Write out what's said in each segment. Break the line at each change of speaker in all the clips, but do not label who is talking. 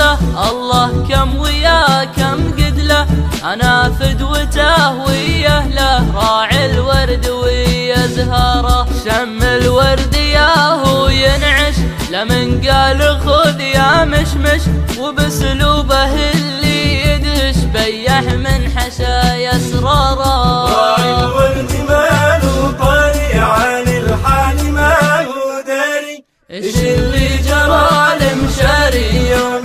له الله كم ويا كم قد له، أنا فدوته وياه له راعي الورد ويا زهاره. شم الورد ياهو ينعش لمن قال خذ يا مشمش، وبسلوبه اللي يدهش بيح من حشايا اسراره.
راعي الورد ماله طاري عن الحال ما هو داري،
ايش اللي جرى المشاري
يوم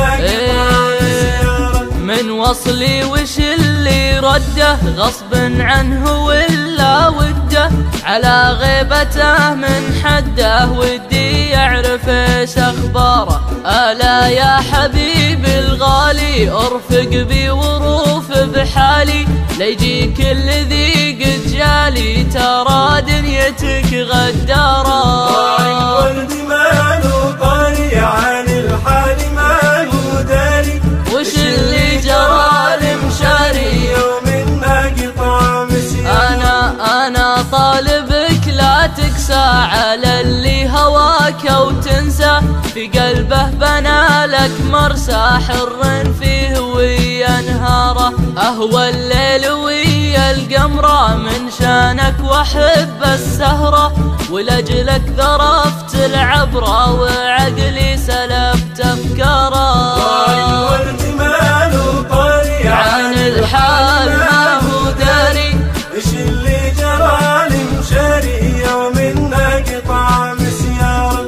من وصلي وش اللي رده، غصب عنه ولا وده على غيبته من حده، ودي يعرف ايش اخباره. الا يا حبيبي الغالي ارفق بي وروف بحالي، ليجيك الذي قد جالي ترى دنيتك غداره.
راعي الورد ماله طاري عن الحال ما هو داري،
وش اللي جرى المشاري
يوم ما قطع مسيار.
أنا طالبك لا تقسى على اللي هواك أو تنسى، في قلبه بنى لك مرسى حر فيه ويا نهاره. أهوى الليل ويا القمرة من شانك وأحب السهرة، ولأجلك ذرفت العبرة وعقلي سلبت أفكاره.
راعي الورد ماله طاري
عن الحال ما هو داري،
ايش اللي جرى المشاري يوم ما قطع مسيار.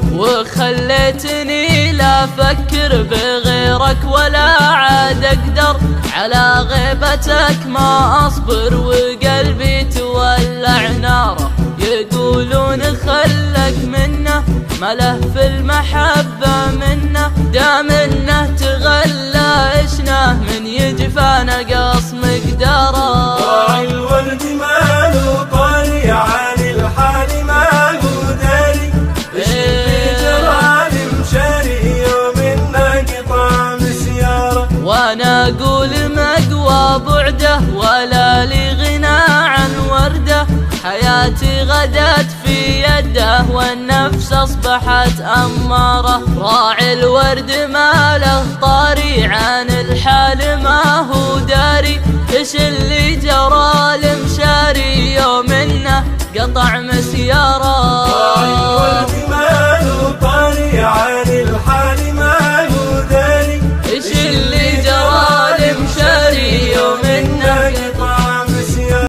وخليتني لا أفكر بغيرك ولا عاد أقدر على غيبتك ما أصبر، وقلبي تولع ناره. يقولون خلك منه ما له في المحبة منه، دام انه تغلى اشناه من يجفى نقص مقداره.
راعي الورد ماله طاري عن الحال ما هو داري، ايش اللي جرى المشاري يوم ما قطع مسياره.
وانا اقول مقوى بعده ولا لي غنى عن ورده، حياتي غدت في يده والنفس اصبحت اماره. راعي الورد ما له طاري عن الحال ما هو داري، ايش اللي جرى المشاري يوم انه قطع مسياره.